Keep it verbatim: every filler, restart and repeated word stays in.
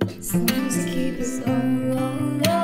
As long as you keep it low, low, low.